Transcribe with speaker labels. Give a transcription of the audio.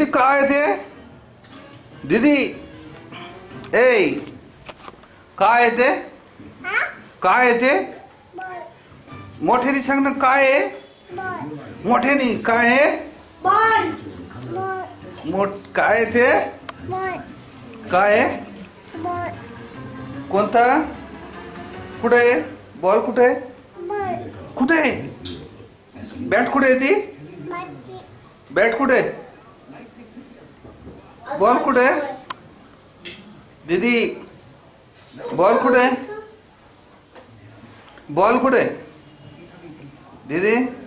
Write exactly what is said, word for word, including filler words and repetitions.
Speaker 1: दीदी काय आहे ते? दीदी ए काय आहे ते? काय आहे ते? मोठ्याने सांग ना काय आहे? मोठ्याने काय आहे? मोठ काय आहे ते? काय आहे? कोणता? कुठे आहे बॉल? कुठे आहे? कुठे आहे बॅट? कुठे आहे ती बॅट? कुठे आहे बॉल? कुठे आहे दीदी? बॉल कुठे आहे? बॉल कुठे आहे दीदी?